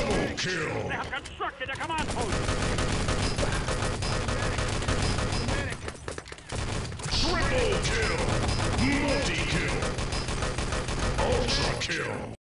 Double kill! They have constructed a command post! Triple kill! Multi-kill! Ultra kill!